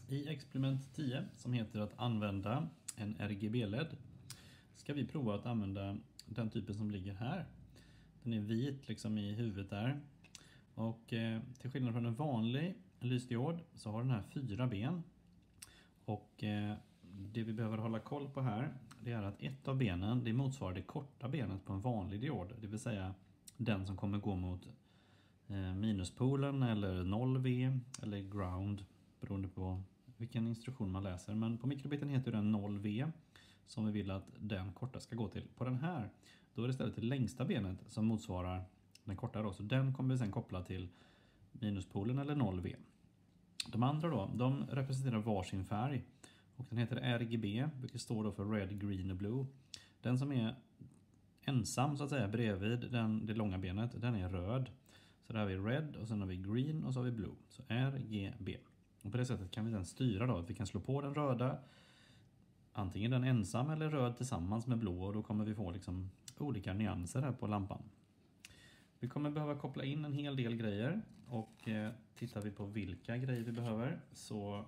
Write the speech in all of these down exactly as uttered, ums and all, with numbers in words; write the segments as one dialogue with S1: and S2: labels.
S1: I experiment tio, som heter att använda en R G B L E D, ska vi prova att använda den typen som ligger här. Den är vit liksom i huvudet där. Och eh, till skillnad från en vanlig lysdiod så har den här fyra ben. Och eh, det vi behöver hålla koll på här, det är att ett av benen, det motsvarar det korta benet på en vanlig diod. Det vill säga den som kommer gå mot eh, minuspolen eller noll V eller ground, beroende på vilken instruktion man läser. Men på mikrobiten heter den noll V som vi vill att den korta ska gå till. På den här, då är det istället det längsta benet som motsvarar den korta då. Så den kommer vi sedan koppla till minuspolen eller noll V. De andra då, de representerar varsin färg. Och den heter R G B, vilket står då för Red, Green och Blue. Den som är ensam så att säga bredvid den, det långa benet, den är röd. Så där har vi Red och sen har vi Green och så har vi Blue. Så R G B. Och på det sättet kan vi sedan styra då, att vi kan slå på den röda, antingen den ensam eller röd tillsammans med blå, och då kommer vi få liksom olika nyanser här på lampan. Vi kommer behöva koppla in en hel del grejer, och eh, tittar vi på vilka grejer vi behöver så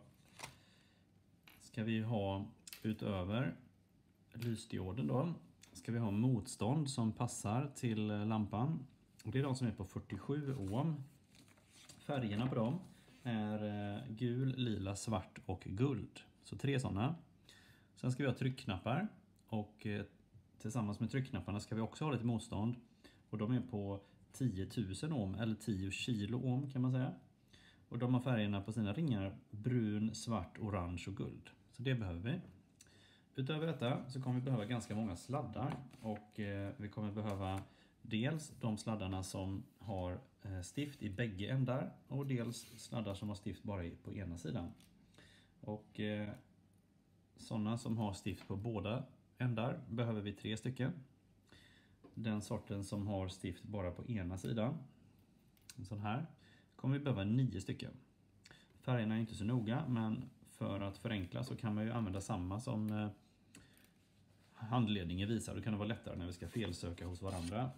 S1: ska vi ha utöver lysdioden då, ska vi ha motstånd som passar till lampan. Och det är de som är på fyrtiosju ohm. Färgerna på dem är eh, gul, lila, svart och guld. Så tre sådana. Sen ska vi ha tryckknappar, och eh, tillsammans med tryckknapparna ska vi också ha lite motstånd. Och de är på tio tusen ohm, eller tio kilo ohm kan man säga. Och de har färgerna på sina ringar brun, svart, orange och guld. Så det behöver vi. Utöver detta så kommer vi behöva ganska många sladdar. Och eh, vi kommer behöva dels de sladdarna som har eh, stift i bägge ändar. Och dels sladdar som har stift bara i, på ena sidan. Och eh, sådana som har stift på båda ändar behöver vi tre stycken. Den sorten som har stift bara på ena sidan, en sån här, kommer vi behöva nio stycken. Färgerna är inte så noga, men för att förenkla så kan man ju använda samma som eh, handledningen visar. Då kan det vara lättare när vi ska felsöka hos varandra.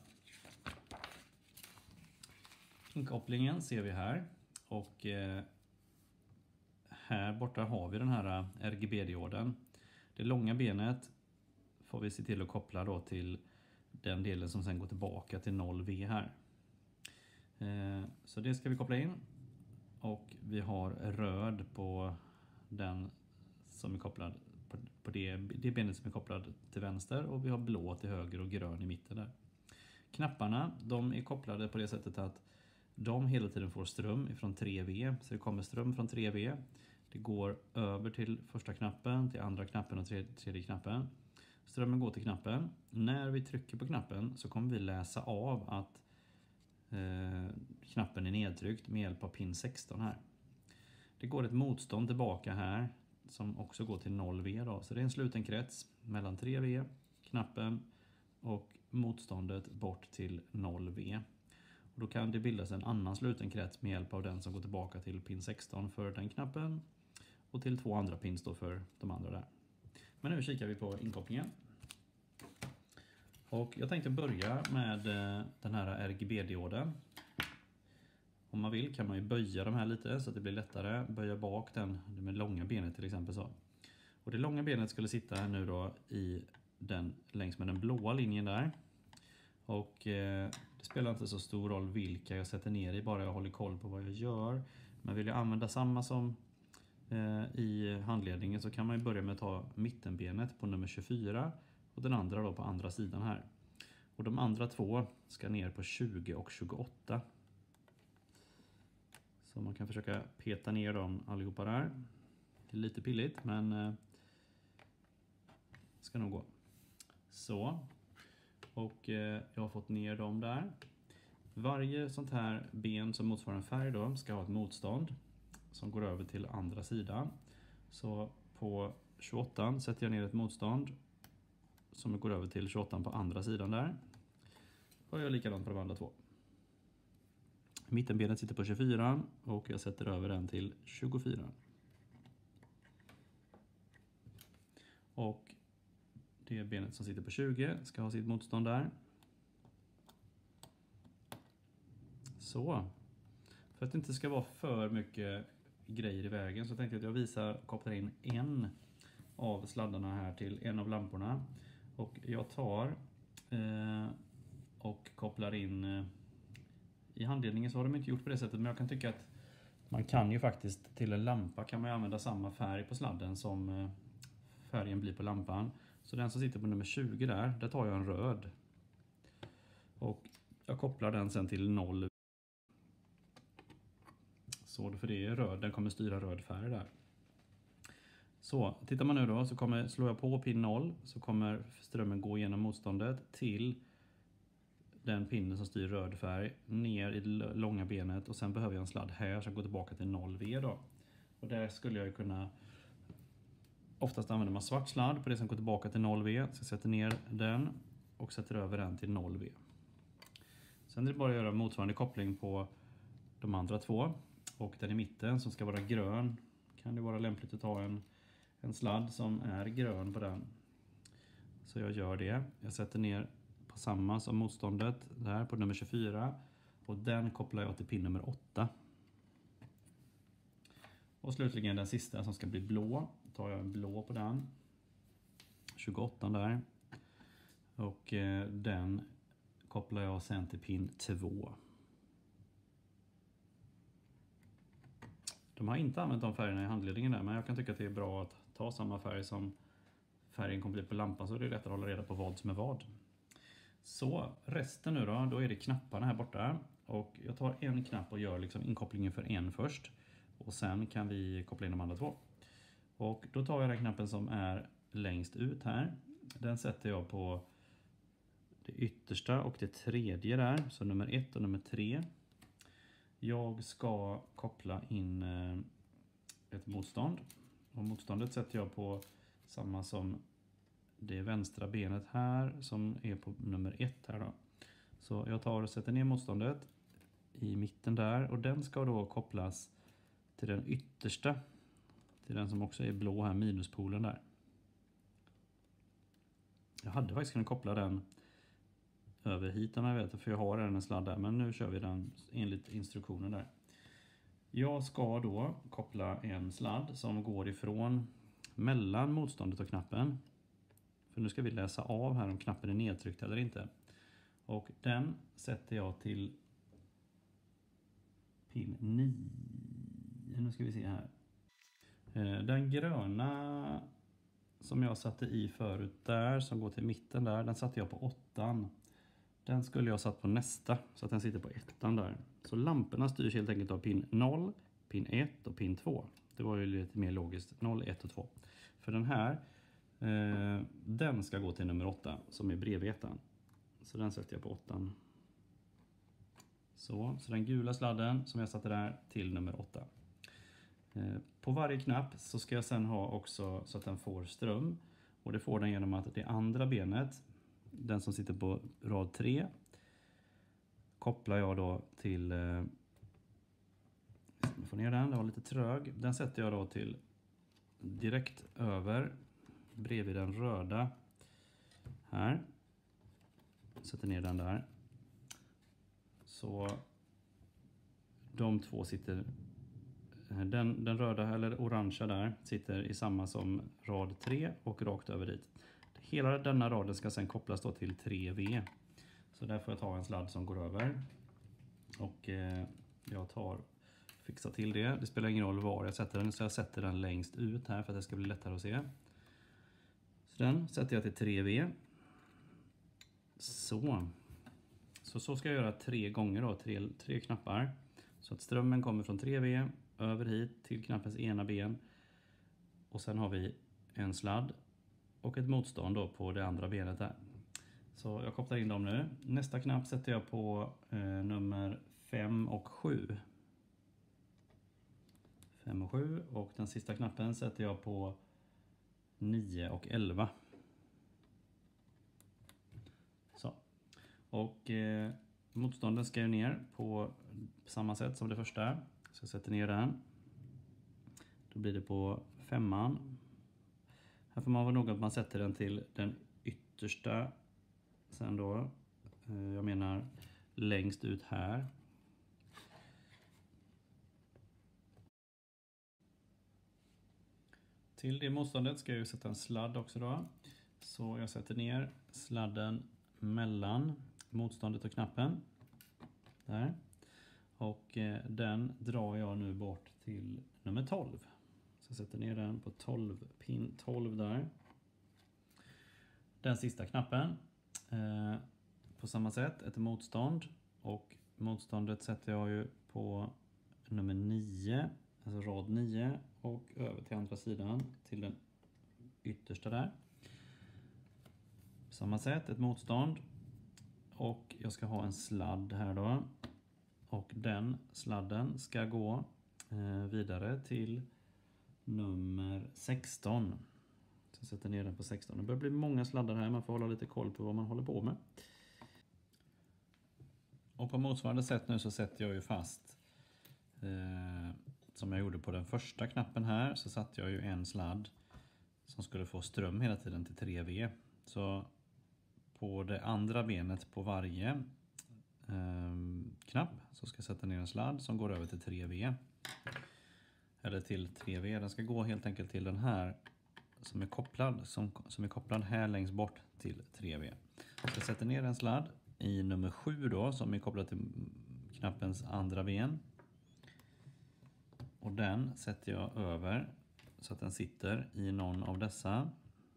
S1: Inkopplingen ser vi här, och eh, här borta har vi den här R G B-dioden. Det långa benet får vi se till att koppla då till den delen som sen går tillbaka till noll V här. Eh, så det ska vi koppla in. Och vi har röd på den som är kopplad på, på det, det benet som är kopplad till vänster, och vi har blå till höger och grön i mitten där. Knapparna, de är kopplade på det sättet att de hela tiden får ström från tre V. Så det kommer ström från tre V. Det går över till första knappen, till andra knappen och tredje, tredje knappen. Strömmen går till knappen. När vi trycker på knappen så kommer vi läsa av att eh, knappen är nedtryckt med hjälp av pin sexton här. Det går ett motstånd tillbaka här som också går till noll V då. Så det är en sluten krets mellan tre V, knappen och motståndet bort till noll V. Och då kan det bildas en annan sluten krets med hjälp av den som går tillbaka till pin sexton för den knappen och till två andra pins då för de andra där. Men nu kikar vi på inkopplingen. Och jag tänkte börja med den här R G B-dioden. Om man vill kan man ju böja de här lite så att det blir lättare. Böja bak den med långa benet till exempel så. Och det långa benet skulle sitta här nu då i den, längs med den blåa linjen där. Och eh, det spelar inte så stor roll vilka jag sätter ner i, bara jag håller koll på vad jag gör. Men vill jag använda samma som eh, i handledningen så kan man ju börja med att ta mittenbenet på nummer tjugofyra och den andra då på andra sidan här. Och de andra två ska ner på tjugo och tjugoåtta. Så man kan försöka peta ner dem allihopa där. Det är lite pilligt men eh, ska nog gå. Så. Och eh, jag har fått ner dem där. Varje sånt här ben som motsvarar en färg då ska ha ett motstånd som går över till andra sidan. Så på tjugoåtta sätter jag ner ett motstånd som går över till tjugoåtta på andra sidan där. Och jag gör likadant på de andra två. Mittenbenet sitter på tjugofyra och jag sätter över den till tjugofyra. Och det benet som sitter på tjugo ska ha sitt motstånd där. Så. För att det inte ska vara för mycket grejer i vägen. Så jag tänkte att jag visar och kopplar in en av sladdarna här till en av lamporna. Och jag tar eh, och kopplar in... Eh, I handledningen så har de inte gjort på det sättet, men jag kan tycka att man kan ju faktiskt till en lampa kan man använda samma färg på sladden som eh, färgen blir på lampan. Så den som sitter på nummer tjugo där, där tar jag en röd. Och jag kopplar den sen till noll. Så för det är röd, den kommer styra röd färg där. Så tittar man nu då så kommer, slår jag på pin noll så kommer strömmen gå igenom motståndet till den pinnen som styr röd färg ner i det långa benet, och sen behöver jag en sladd här som går tillbaka till noll V då. Och där skulle jag kunna oftast använder man svart sladd på det som går tillbaka till noll V. Så jag sätter ner den och sätter över den till noll V. Sen är det bara att göra motsvarande koppling på de andra två. Och den i mitten som ska vara grön kan det vara lämpligt att ta en, en sladd som är grön på den. Så jag gör det. Jag sätter ner på samma som motståndet där på nummer tjugofyra. Och den kopplar jag till pin nummer åtta. Och slutligen den sista som ska bli blå. Tar jag en blå på den. tjugoåtta där. Och eh, den kopplar jag sen till pin två. De har inte använt de färgerna i handledningen där, men jag kan tycka att det är bra att ta samma färg som färgen kommer bli på lampan, så det är rätt att hålla reda på vad som är vad. Så resten nu då, då är det knapparna här borta. Och jag tar en knapp och gör liksom inkopplingen för en först. Och sen kan vi koppla in de andra två. Och då tar jag den knappen som är längst ut här. Den sätter jag på det yttersta och det tredje där. Så nummer ett och nummer tre. Jag ska koppla in ett motstånd. Och motståndet sätter jag på samma som det vänstra benet här som är på nummer ett här då. Så jag tar och sätter ner motståndet i mitten där. Och den ska då kopplas till den yttersta. Till den som också är blå här, minuspolen där. Jag hade faktiskt kunnat koppla den över hit om jag vet, för jag har redan en sladd där. Men nu kör vi den enligt instruktionen där. Jag ska då koppla en sladd som går ifrån mellan motståndet och knappen. För nu ska vi läsa av här om knappen är nedtryckt eller inte. Och den sätter jag till pin nio. Nu ska vi se här. Den gröna som jag satte i förut där, som går till mitten där, den satte jag på åttan. Den skulle jag satt på nästa, så att den sitter på ettan där. Så lamporna styrs helt enkelt av pin noll, pin ett och pin två. Det var ju lite mer logiskt, noll, ett och två. För den här, eh, den ska gå till nummer åtta, som är bredvid ettan. Så den sätter jag på åttan. Så, så den gula sladden som jag satte där till nummer åtta. På varje knapp så ska jag sen ha också så att den får ström. Och det får den genom att det andra benet, den som sitter på rad tre, kopplar jag då till, eh, får ner den, den var lite trög. Den sätter jag då till direkt över bredvid den röda här. Sätter ner den där. Så de två sitter... Den, den röda eller orangea där sitter i samma som rad tre och rakt över dit. Hela denna raden ska sedan kopplas då till tre V. Så där får jag ta en sladd som går över. Och eh, jag tar fixar till det. Det spelar ingen roll var jag sätter den, så jag sätter den längst ut här för att det ska bli lättare att se. Så den sätter jag till tre V. Så. Så, så ska jag göra tre gånger då, tre, tre knappar. Så att strömmen kommer från tre V över hit till knappens ena ben. Och sen har vi en sladd och ett motstånd då på det andra benet där. Så jag kopplar in dem nu. Nästa knapp sätter jag på eh, nummer fem och sju. fem och sju. Och den sista knappen sätter jag på nio och elva. Så. Och eh, motstånden ska ju ner på samma sätt som det första. Så jag sätter ner den. Då blir det på femman. Här får man vara noga att man sätter den till den yttersta. Sen då, jag menar längst ut här. Till det motståndet ska jag ju sätta en sladd också då. Så jag sätter ner sladden mellan motståndet och knappen. Där. Och eh, den drar jag nu bort till nummer tolv. Så jag sätter ner den på tolv, pin tolv där. Den sista knappen. Eh, på samma sätt ett motstånd. Och motståndet sätter jag ju på nummer nio. Alltså rad nio. Och över till andra sidan. Till den yttersta där. På samma sätt ett motstånd. Och jag ska ha en sladd här då. Och den sladden ska gå eh, vidare till nummer sexton. Så jag sätter ner den på sexton. Det börjar bli många sladdar här. Man får hålla lite koll på vad man håller på med. Och på motsvarande sätt nu så sätter jag ju fast. Eh, som jag gjorde på den första knappen här. Så satte jag ju en sladd. Som skulle få ström hela tiden till tre V. Så på det andra benet på varje eh, knapp. Så ska jag sätta ner en sladd som går över till tre V. Eller till tre V. Den ska gå helt enkelt till den här. Som är kopplad, som, som är kopplad här längst bort till tre V. Så jag sätter ner en sladd i nummer sju då, som är kopplad till knappens andra ben. Och den sätter jag över så att den sitter i någon av dessa.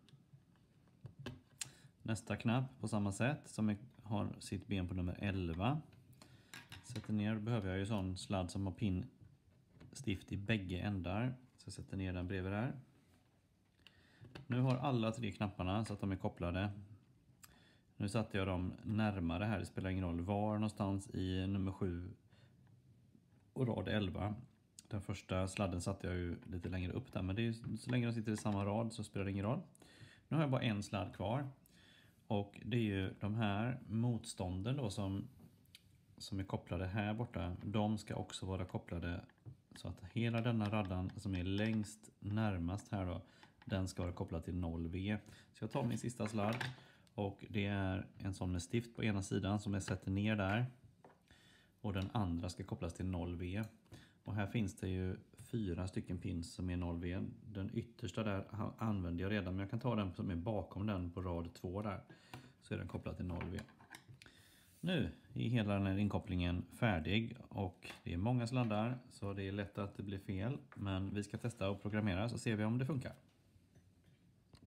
S1: Nästa knapp på samma sätt som är, har sitt ben på nummer elva. Sätter ner, då behöver jag ju sån sladd som har pinnstift i bägge ändar. Så jag sätter ner den bredvid där. Nu har alla tre knapparna så att de är kopplade. Nu satte jag dem närmare här. Det spelar ingen roll var någonstans i nummer sju och rad elva. Den första sladden satte jag ju lite längre upp där. Men det är, så länge de sitter i samma rad så spelar det ingen roll. Nu har jag bara en sladd kvar. Och det är ju de här motstånden då som, som är kopplade här borta. De ska också vara kopplade så att hela denna raddan som är längst närmast här då. Den ska vara kopplad till noll V. Så jag tar min sista sladd. Och det är en sån med stift på ena sidan som jag sätter ner där. Och den andra ska kopplas till noll V. Och här finns det ju fyra stycken pins som är noll V. Den yttersta där använder jag redan. Men jag kan ta den som är bakom den på rad två där. Så är den kopplad till noll V. Nu är hela den här inkopplingen färdig. Och det är många sladdar. Så det är lätt att det blir fel. Men vi ska testa och programmera så ser vi om det funkar.